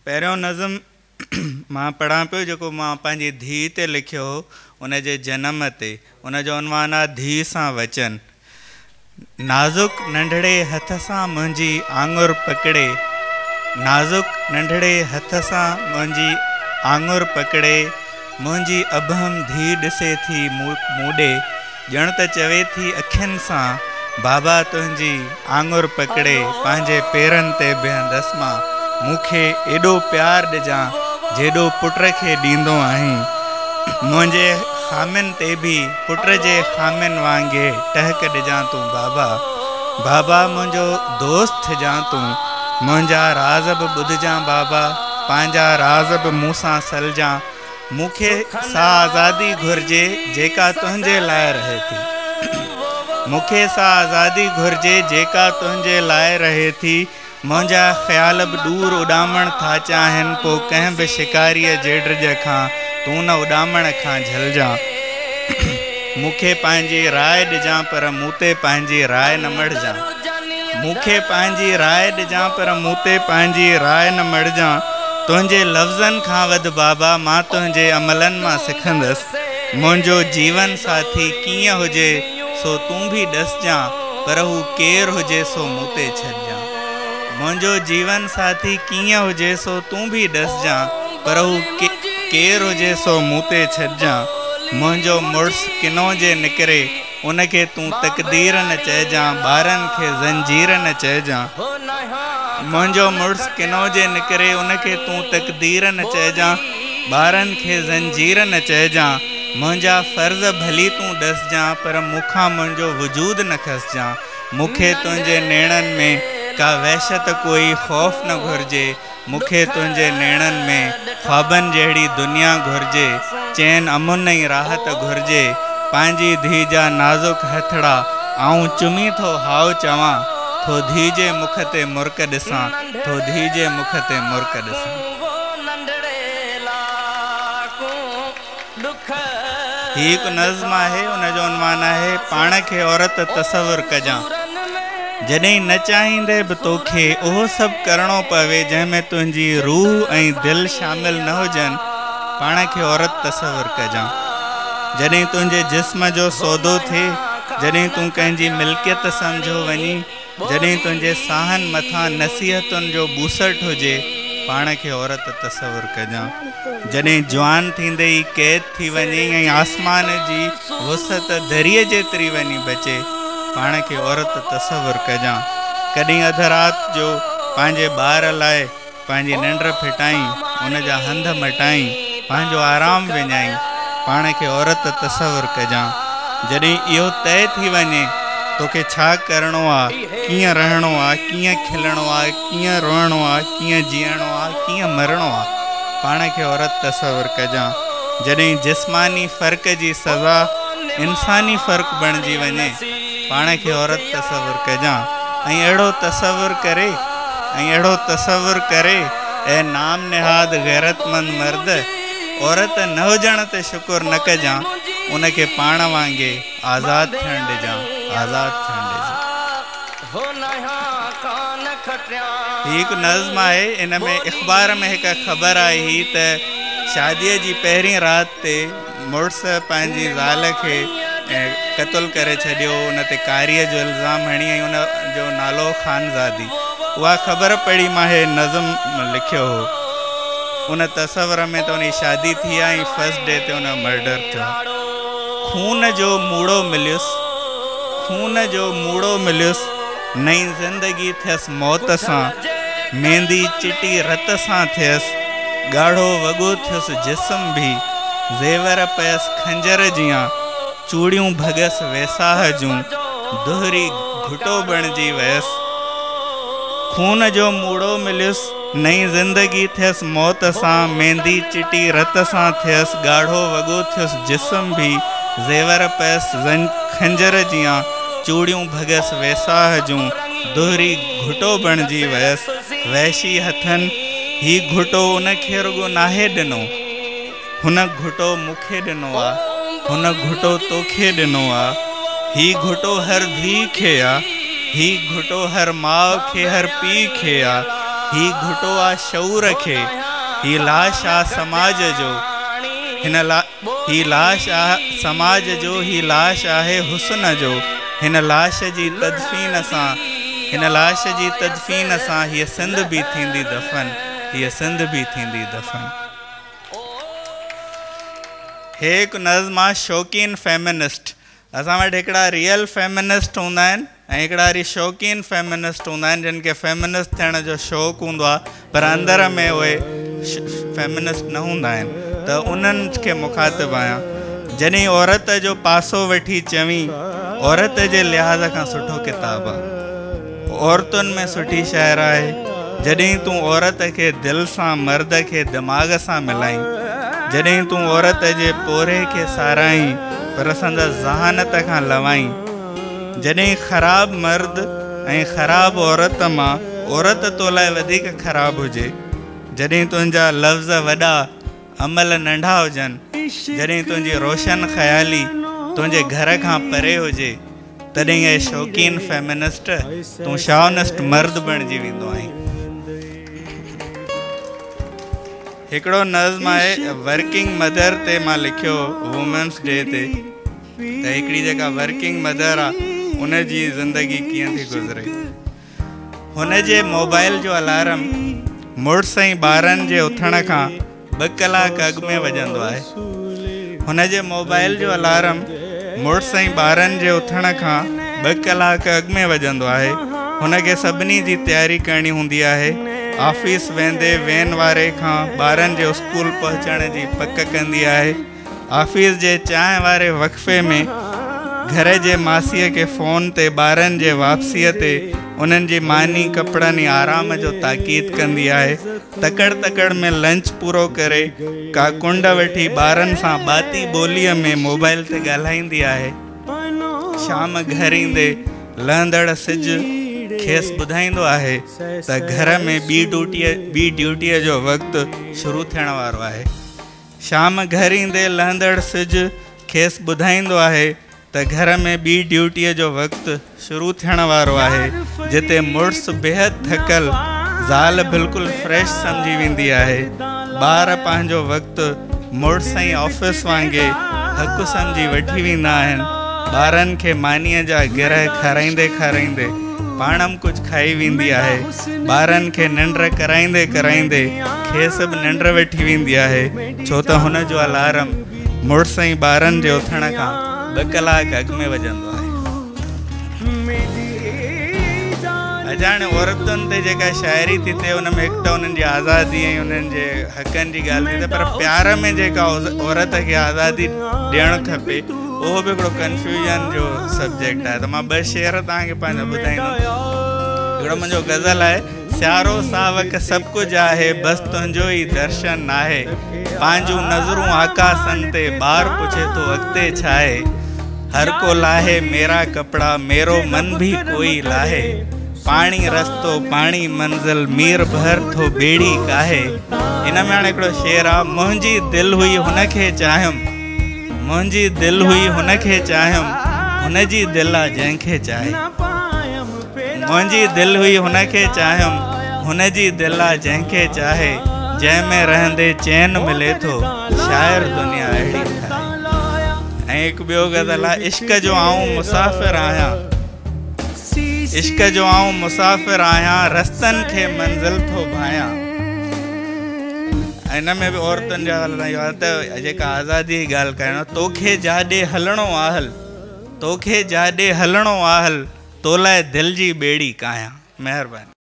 पहिरियों नज़म मां पढ़ां पियो जेको मां पंहिंजी धीउ ते लिखियो हो उन जे जनम ते। उन जो उनवान आहे धीउ सां वचन। नाज़ुक नंढड़े हथ सां मुंहिंजी आङुर पकड़े, नाज़ुक नंढड़े हथ सां मुंहिंजी आङुर पकड़े, मुंहिंजी अभम धीउ ॾिसे थी मूं ॾे, ॼण त चवे थी अखियुनि सां बाबा तुंहिंजी आङुर पकड़े पंहिंजे पेरनि ते बीहंदसि मां, मूंखे एॾो प्यारु ॾिजां जेॾो पुट खे ॾींदो आहीं, मुंहिंजे ख़ामिन ते बि पुट जे ख़ामिन वांगुरु टहक ॾिजां तूं बाबा, बाबा मुंहिंजो दोस्त थिजां तूं, मुंहिंजा राज़ बि ॿुधजां बाबा, पंहिंजा राज़ बि मूंसां सलजां, मूंखे सा आज़ादी घुरिजे जेका तुंहिंजे लाइ रहे थी, मूंखे सा आज़ादी घुरिजे जेका तुंहिंजे लाइ रहे थी, मुंहिंजा ख़्याल बि दूर उॾामण था चाहिनि, पोइ कंहिं बि शिकारीअ जे ड्रिज खां तूं न उॾामण खां झलिजां, मूंखे पंहिंजी राय ॾिजां पर मूं ते पंहिंजी राय न मढ़जां, मूंखे पंहिंजी राय ॾिजां पर मूं ते पंहिंजी राय न मढ़जां, तुंहिंजे लफ़्ज़नि खां वधि बाबा मां तुंहिंजे अमलनि मां सिखंदसि, मुंहिंजो जीवन साथी कीअं हुजे सो तूं बि ॾसजां, पर हू केरु हुजे सो मूं ते छॾिजां, मुंहिंजो जीवन साथी कीअं हुजे सो तूं बि ॾसजां, पर हू केरु हुजे सो मूं ते छॾिजां, मुंहिंजो मुड़ुसु किनो जे निकिरे उनखे तूं तक़दीर न चइजां, ॿारनि खे ज़ंजीर न चइजां, मुंहिंजो मुड़ुसु किनो जे निकिरे उनखे तूं तक़दीर न चइजां, ॿारनि खे ज़ंजीर न चइजां, मुंहिंजा फ़र्ज़ भली तूं ॾसजां पर मूंखां मुंहिंजो वजूद न खसिजां, मूंखे तुंहिंजे नेणनि में का वहशत कोई ख़ौफ़ न घुरिजे, मूंखे तुंहिंजे नेणनि में ख़्वाबनि जहिड़ी दुनिया घुरिजे, चैन अमुन ई राहत घुरिजे, पंहिंजी धीउ जा नाज़ुक हथड़ा आऊं चुमी थो हाउ चवां, थो धीउ जे मुख ते मुर्क ॾिसां, थो धीउ जे मुख ते मुर्क ॾिसां। ही हिकु नज़्म आहे, उनजो उनवान आहे पाण खे औरत तसवुर कजां, जॾहिं न चाहींदे बि तोखे उहो सभु करिणो पवे जंहिंमें तुंहिंजी रूह ऐं दिलि शामिल न हुजनि, पाण खे औरत तसवुर कजां, जॾहिं तुंहिंजे जिस्म जो सौदो थिए, जॾहिं तूं कंहिंजी मिल्कियत सम्झो वञी, जॾहिं तुंहिंजे साहनि मथां नसीहतुनि जो बूसट हुजे, पाण खे औरत तसवुर कजां, जॾहिं जवान थींदे ई क़ैद थी वञे ऐं आसमान जी वुसत दरिया जेतिरी वञी बचे, पाण खे औरत तसवुर कजां, कॾहिं अधु राति जो पंहिंजे ॿार लाइ पंहिंजी निंड फिटाई, उनजा हंध मटाई, पंहिंजो आराम विञाई, पाण खे औरत तसवुर कजां, जॾहिं इहो तय थी वञे तोखे छा करिणो आहे, कीअं रहणो आहे, कीअं खिलणो आहे, कीअं रोइणो आहे, कीअं जीअणो आहे, कीअं मरणो आहे, पाण खे औरत तसवुर कजां, जॾहिं जिस्मानी फ़र्क़ जी सज़ा इंसानी फ़र्क़ु बणिजी वञे, पाण खे औरत तसवुर कजां, ऐं अहिड़ो तसवुर करे ऐं नाम निहाद गैरतमंद मर्द, औरत न हुजण ते शुकुर न कजां, उनखे पाण वांगुरु आज़ादु थियणु ॾिजां, आज़ादु थियणु ॾिजां। हीअ हिकु नज़्म आहे, इन में अख़बार में हिकु ख़बर आई हुई त शादीअ जी पहिरीं राति ते मुड़ुसु पंहिंजी ज़ाल खे क़तलु करे छॾियो, उन ते कारीअ जो इल्ज़ाम हणी ऐं उन जो नालो ख़ानज़ादी, उहा ख़बर पढ़ी मां हे नज़म लिखियो हो, उन तसवर में त उनजी शादी थी आहे ऐं फर्स्ट डे ते उन जो मर्डर थियो, खून जो मूड़ो मिलियुसि, खून जो मूड़ो मिलियुसि, नई ज़िंदगी थियसि मौत सां, मेहंदी चिटी रत सां थियसि, ॻाढ़ो वॻो थियुसि जिस्म बि, ज़ेवर पयसि खंजर जियां, चूड़ियूं भॻसि वेसाह जूं, दुहरी घुटो बणिजी वयसि, खून जो मूड़ो मिलियुसि, नई ज़िंदगी थियसि मौत सां, मेहंदी चिटी रत सां थियसि, ॻाढ़ो वॻो थियुसि जिस्म बि, ज़ेवर पयसि खंजर जियां, चूड़ियूं भॻसि वेसाह जूं, दुहरी घुटो बणिजी वयसि, वहशी हथनि ही घुटो उनखे रुॻो नाहे ॾिनो, हुन घुटो मूंखे ॾिनो आहे, हुन घुटो तोखे ॾिनो आहे, ही घुटो हर धीउ खे आहे, ही घुटो हर माउ खे हर पीउ खे आहे, ही घुटो आ शऊर खे, ही लाश आ समाज जो, ही लाश आ समाज जो, ही लाश आहे हुस्न जो। हिन लाश जी तदफीन सां, हिन लाश जी तदफीन सां हीअ सिंध बि थींदी दफ़न, हीअ सिंध बि थींदी दफ़न। हे हिकु नज़्म आहे शौक़ीन फेमिनिस्ट। असां वटि हिकिड़ा रियल फेमिनिस्ट हूंदा आहिनि ऐं हिकिड़ा वरी शौक़ीन फेमिनिस्ट हूंदा आहिनि जिन खे फेमिनिस्ट थियण जो शौक़ु हूंदो आहे पर अंदर में उहे फेमिनिस्ट न हूंदा आहिनि। त उन्हनि खे मुखातिब आहियां। जॾहिं औरत जो पासो वठी चवीं, औरत जे लिहाज़ खां सुठो किताबु आहे, औरतुनि में सुठी शाइर आहे। जॾहिं तूं औरत खे दिलि सां मर्द खे दिमाग़ सां मिलाईं, जॾहिं तूं औरत जे पोरे खे साराईं पर संदसि ज़हानत खां लवाईं, जॾहिं ख़राबु मर्द ऐं ख़राबु औरत मां औरत तो लाइ वधीक ख़राबु हुजे, जॾहिं तुंहिंजा लफ़्ज़ वॾा अमल नंढा हुजनि, जॾहिं तुंहिंजी रोशन ख़याली तुंहिंजे घर खां परे हुजे, तॾहिं हे शौक़ीन फेमिनिस्ट तूं शाउनिस्ट मर्द बणिजी वेंदो आहीं। हिकिड़ो नज़्म आहे वर्किंग मदर ते मां लिखियो वुमेंस डे ते, त हिकिड़ी जेका वर्किंग मदर आहे उन जी ज़िंदगी कीअं थी गुज़रे। हुन जे मोबाइल जो अलार्म मुड़ुस ऐं ॿारनि जे उथण खां 2 कलाक अॻु में वॼंदो आहे। हुन जे मोबाइल जो अलार्म मुड़ुस ऐं ॿारनि जे उथण खां 2 कलाक अॻु में वॼंदो आहे। हुनखे सभिनी जी तयारी करणी हूंदी आहे। ऑफिस वेंदे वेन वारे खां ॿारनि जे स्कूल पहुचण जी पक कंदी आहे। ऑफिस जे चांहि वारे वक़फ़े में घर जे मासीअ खे फ़ोन ते ॿारनि जे वापसीअ ते उन्हनि जी मानी कपिड़नि आराम जो ताक़ीद कंदी आहे। तकड़ में लंच पूरो करे का कुंड वठी ॿारनि सां बाती ॿोलीअ में मोबाइल ते ॻाल्हाईंदी आहे। शाम घर ईंदे लहंदड़ सिज खेसि ॿुधाईंदो आहे त घर में ॿी ड्यूटीअ जो वक़्तु शुरू थियण वारो आहे। शाम घर ईंदे लहंदड़ सिज खेसि ॿुधाईंदो आहे त घर में ॿी ड्यूटीअ जो वक़्तु शुरू थियण वारो आहे। जिते मुड़ुसु बेहद थकल, ज़ाल बिल्कुलु फ्रेश सम्झी वेंदी आहे। ॿार पंहिंजो वक़्तु मुड़ुस ऐं ऑफिस वांगुरु हक़ु सम्झी वठी वेंदा आहिनि। ॿारनि खे मानीअ जा गिरह खाराईंदे पाणम कुझु खाई वेंदी आहे। ॿारनि खे निंड कराईंदे खेसि बि निंड वेठी वेंदी आहे, छो त हुन जो अलार्म मुड़ुस ऐं ॿारनि जे उथण खां 2 कलाक अॻु में वॼंदो आहे। अॼाणे औरतुनि ते जेका शाइरी थी थिए उन में हिकु त उन्हनि जी आज़ादी ऐं उन्हनि जे हक़नि जी ॻाल्हि थी थिए, पर प्यार में जेका औरत खे आज़ादी ॾियणु खपे उहो बि हिकिड़ो कन्फ्यूजन जो सब्जेक्ट आहे। त मां 2 शेर तव्हांखे पंहिंजा ॿुधाईंदुमि। हिकिड़ो मुंहिंजो गज़ल आहे, सियारो सावक सभु कुझु आहे, बसि तुंहिंजो ई दर्शन आहे। पंहिंजूं नज़रूं आकाशनि ते ॿार पुछे थो अॻिते छा आहे। हर को लाहे मेरा कपिड़ा, मेरो मन भी कोई लाहे। पाणी रस्तो पाणी मंज़िल, मीर भर थो बेड़ी काहे। इन में हाणे हिकिड़ो शेर आहे, मुंहिंजी दिलि हुई हुनखे चाहियुमि, मुंहिंजी दिलि हुई हुनखे चाहियुमि, हुनजी दिलि आहे जंहिंखे चाहे। मुंहिंजी दिलि हुई हुनखे चाहियुमि, हुनजी दिलि आहे जंहिंखे चाहे। जंहिंमें रहंदे चैन मिले थो, शायर दुनिया अहिड़ी ठाहे। ऐं हिकु ॿियो गज़ल आहे, इश्क जो आऊं मुसाफ़िर आहियां, इश्क जो आऊं मुसाफ़िर आहियां, रस्तनि खे मंज़िल थो भायां। इन में बि औरतुनि जा त जेका आज़ादी जी ॻाल्हि करणु, तोखे जाॾे हलणो आहल, तोखे जाॾे हलणो आहल, तो लाइ दिलि जी ॿेड़ी कायां। महिरबानी।